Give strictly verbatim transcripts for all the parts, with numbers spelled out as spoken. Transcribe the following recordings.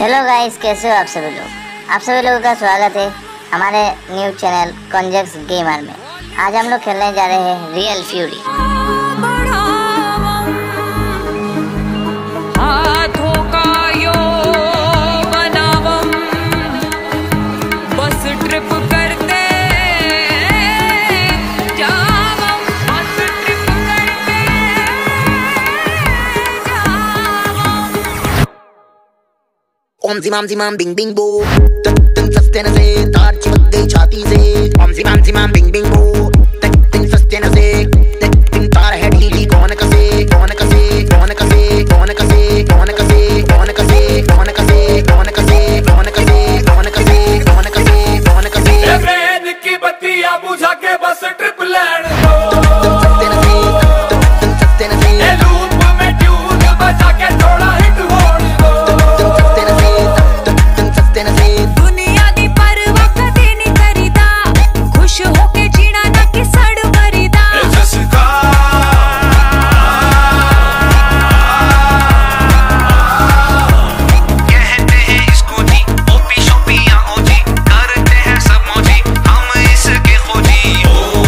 Hello guys, कैसे हो आप सभी लोग। आप सभी लोगों का स्वागत है हमारे न्यू चैनल कॉन्जेक्स गेमर में। आज हम लोग खेलने जा रहे हैं रियल फ्यूरी। ओम जिमाम जिमाम बिंग बिंग बो, तक तक सस्ते न से तार चिपक गई छाती से। ओम जिमाम जिमाम बिंग बिंग बो, तक तक सस्ते न से तक तक तार है ढीली। कौन कसे कौन कसे कौन कसे कौन कसे कौन कसे कौन कसे कौन कसे कौन कसे कौन कसे कौन कसे कौन कसे कौन कसे ट्रेन की बत्तियां बुझा के बस ट्रिप लैंड दो। सस्ते न से तक तक सस्ते न से लूप में ट्यून बजा के थोड़ा हिट होने दो। दुनिया दी परवाह कदे नहीं करीदा, खुश होके जीना ना कि सड़ मरीदा। कहते हैं इसको जी ओपी शोपी या ओजी, करते हैं सब मौजी हम इसके खोजी।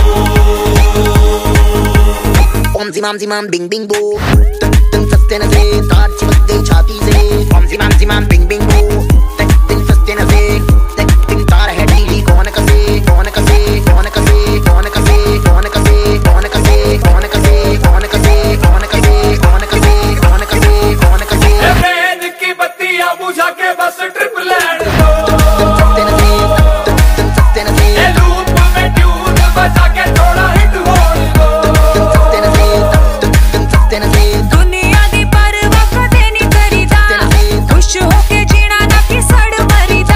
ओम जिमाम जिमाम बिंग बिंग बो, तक तक सस्ते न से तार चिपक गई छाती से। ओम जिमाम जिमाम बिंग बिंग बो, तक तक सस्ते न से तक तक तार है ढीली। कौन कसे कौन कसे कौन कसे कौन कसे कौन कसे कौन कसे कौन कसे कौन कसे कौन कसे कौन कसे कौन कसे कौन कसे ट्रेन की बत्तियां बुझा के बस ट्रिप लैंड दो। सस्ते न से तक तक सस्ते न से लूप में ट्यून बजा के थोड़ा हिट होने दो। सस्ते न से तक तक सस्ते न से दुनिया दी परवाह कदे नहीं करीदा, खुश होके जीना ना कि सड़ मरीदा।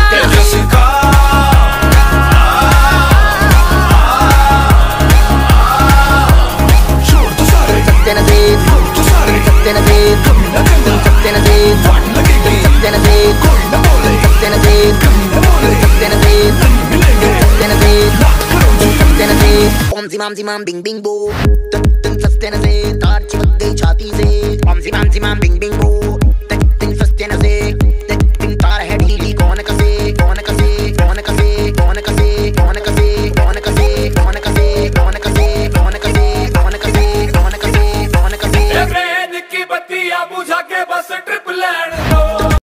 सस्ते न से सस्ते न से सस्ते न से सस्ते न से सस्ते न से सस्ते न से सस्ते न से सस्ते न से ओम जिमाम जिमाम बिंग बिंग बो, तक तक सस्ते न से तार चिपक गई छाती से। ओम जिमाम जिमाम बिंग बिंग